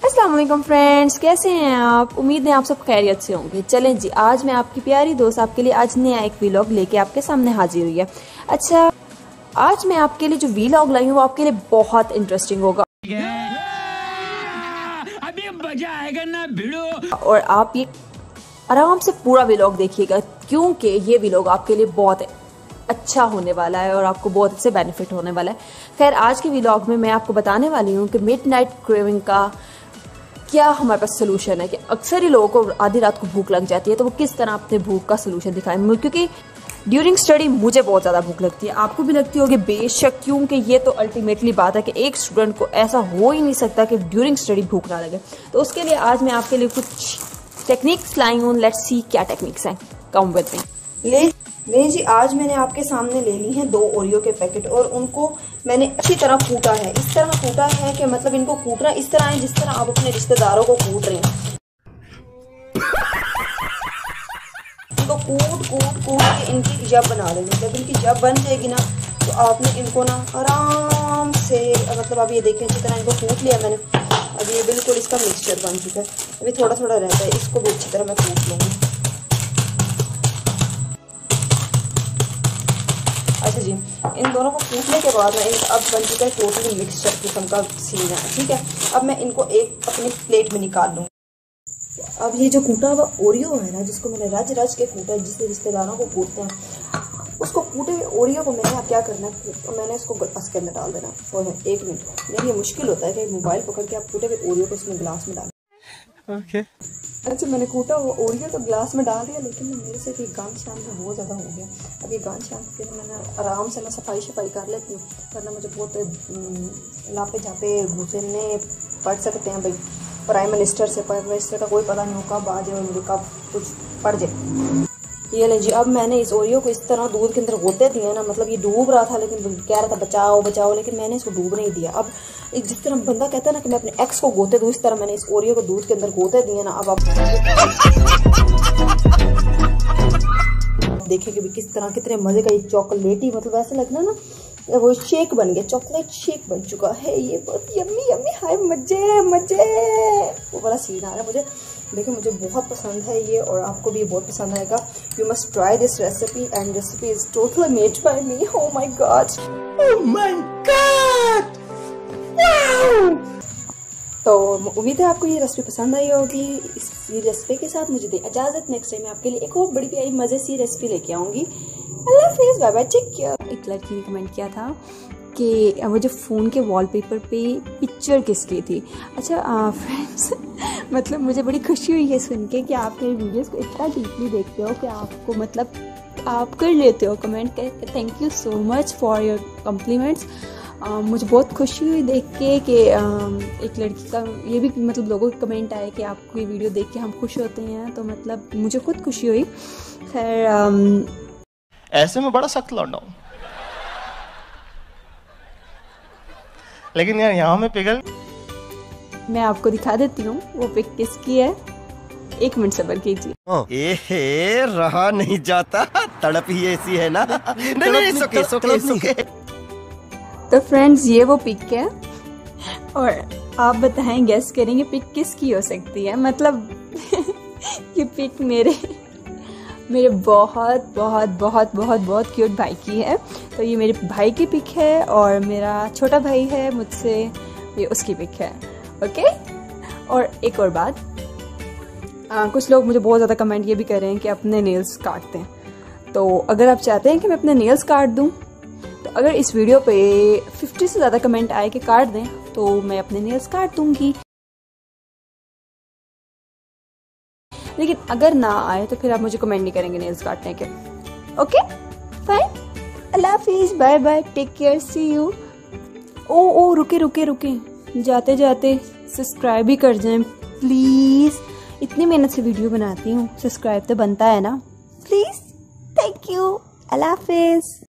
अस्सलाम वालेकुम फ्रेंड्स, कैसे हैं आप? उम्मीद है आप सब खैरियत से होंगे। चलें जी, आज मैं आपकी प्यारी दोस्त आपके लिए आज नया एक वीलॉग लेके आपके सामने हाजिर हुई है। अच्छा, आज मैं आपके लिए जो वीलॉग लाई हूँ वो आपके लिए बहुत इंटरेस्टिंग होगा। अभी मजा आएगा ना भिड़ो। और आप ये आराम से पूरा वीलॉग देखिएगा, क्योंकि ये वीलॉग आपके लिए बहुत अच्छा होने वाला है और आपको बहुत अच्छे बेनिफिट होने वाला है। खैर, आज के वीलॉग में मैं आपको बताने वाली हूँ कि मिडनाइट क्रेविंग का क्या हमारे पास सोल्यूशन है। कि अक्सर ही लोगों को आधी रात को भूख लग जाती है, तो वो किस तरह अपने भूख का सोल्यूशन दिखाएं। क्योंकि ड्यूरिंग स्टडी मुझे बहुत ज़्यादा भूख लगती है, आपको भी लगती होगी बेशक, क्योंकि ये तो अल्टीमेटली बात है कि एक स्टूडेंट को ऐसा हो ही नहीं सकता कि ड्यूरिंग स्टडी भूख ना लगे। तो उसके लिए आज मैं आपके लिए कुछ टेक्निक्स लाई हूँ। लेट्स सी क्या टेक्निक्स हैं। Come with me. ले जी, आज मैंने आपके सामने ले ली हैं 2 ओरियो के पैकेट और उनको मैंने अच्छी तरह कूटा है। इस तरह कूटा है कि मतलब इनको कूटना इस तरह है जिस तरह आप अपने रिश्तेदारों को कूट रहे हैं। इनको कूट के इनकी जब बना लेनी। जब इनकी जब बन जाएगी ना, तो आपने इनको ना आराम से, मतलब आप ये देखें अच्छी तरह इनको कूट लिया मैंने। अब ये बिल्कुल इसका मिक्सचर बन चुका है। अभी थोड़ा थोड़ा रहता है, इसको भी अच्छी तरह मैं कूट लूँगी। अच्छा जी, इन दोनों को कूटने के बाद ना अब बन चुका है टोटली मिक्सचर किस्म का सीन है। ठीक है, अब मैं इनको एक अपनी प्लेट में निकाल लूँ। अब ये जो कूटा हुआ ओरियो है ना, जिसको मैंने रज के कूटा, जिससे रिश्तेदारों को कूटते हैं, उसको कूटे हुए ओरियो को मैंने अब क्या करना है, मैंने इसको ग्लास के अंदर डाल देना। वो है 1 मिनट। यानी ये मुश्किल होता है कि मोबाइल पकड़ के आप कूटे हुए ओरियो को इसमें गिलास में डाल। ओके। अच्छा, मैंने कूटा वो ओरियो तो गिलास में डाल दिया, लेकिन मेरे से भी गांठ शाम में बहुत ज़्यादा हो गया। अब ये गांठ शाम के मैंने आराम से मैं सफाई कर लेती हूँ, वरना मुझे बहुत लापे झापे घुसने पड़ सकते हैं भाई। प्राइम मिनिस्टर का कोई पता नहीं हो कब आ जाए और मुझे कब कुछ पड़ जाए। ये ले जी, अब मैंने इस ओरियो को इस तरह दूध के अंदर गोते दिए ना, मतलब ये डूब रहा था लेकिन कह रहा था बचाओ बचाओ, लेकिन मैंने इसको डूब नहीं दिया। अब जिस तरह बंदा कहता है ना कि मैं अपने एक्स को गोते दूँ, इस तरह मैंने इस ओरियो को दूध के अंदर गोते दिए ना। अब आप देखेंगे भी किस तरह कितने मजे का ये चॉकलेटी, मतलब ऐसा लगना ना वो शेक बन गया, चॉकलेट शेक बन चुका है। ये बहुत यम्मी यम्मी, हाय मजे मजे, वो बड़ा सीन आ रहा है मुझे। देखिए, मुझे बहुत पसंद है ये और आपको भी बहुत पसंद आएगा। You must try this recipe and recipe is totally made by me. Oh my god, oh my god. तो उम्मीद है आपको ये रेसिपी पसंद आई होगी। इस रेसिपी के साथ मुझे दें इजाजत। नेक्स्ट टाइम मैं आपके लिए एक और बड़ी प्यारी मजे सी रेसिपी लेके आऊंगी। अल्लाह हाफिज़, बाय बाय, टेक केयर। एक लड़की ने कमेंट किया था कि मुझे फ़ोन के वॉलपेपर पे पिक्चर किसकी थी। अच्छा फ्रेंड्स, मतलब मुझे बड़ी खुशी हुई है सुन के कि आप मेरी वीडियोस को इतना डीपली देखते हो कि आपको मतलब आप कर लेते हो कमेंट करके। Thank you so much for your compliments. मुझे बहुत खुशी हुई देख के कि एक लड़की का ये भी मतलब लोगों के कमेंट आए कि आपको ये वीडियो देख के हम खुश होते हैं, तो मतलब मुझे खुद खुशी हुई। खैर, ऐसे में बड़ा सख्त लौंडा हूं, लेकिन यार यहाँ में पिघल। मैं आपको दिखा देती हूँ वो पिक किसकी है। 1 मिनट सब्र कीजिए। रहा नहीं जाता, तड़प ही ऐसी है ना। नहीं, सुके। तो फ्रेंड्स, ये वो पिक है और आप बताएं, गेस करेंगे पिक किसकी हो सकती है। मतलब ये पिक मेरे बहुत बहुत बहुत बहुत बहुत क्यूट भाई की है। तो ये मेरे भाई की पिक है और मेरा छोटा भाई है मुझसे, ये उसकी पिक है। ओके। और एक और बात, कुछ लोग मुझे बहुत ज़्यादा कमेंट ये भी कर रहे हैं कि अपने नेल्स काट दें। तो अगर आप चाहते हैं कि मैं अपने नेल्स काट दूं, तो अगर इस वीडियो पे 50 से ज़्यादा कमेंट आए कि काट दें, तो मैं अपने नेल्स काट दूंगी। लेकिन अगर ना आए तो फिर आप मुझे कमेंट नहीं करेंगे नेल्स काटने के। ओके फाइन, अल्लाह हाफिज़, bye bye, take care, see you. ओ रुके, जाते जाते सब्सक्राइब भी कर जाएं प्लीज़। इतनी मेहनत से वीडियो बनाती हूँ, सब्सक्राइब तो बनता है ना प्लीज़। थैंक यू, अल्लाह हाफिज़।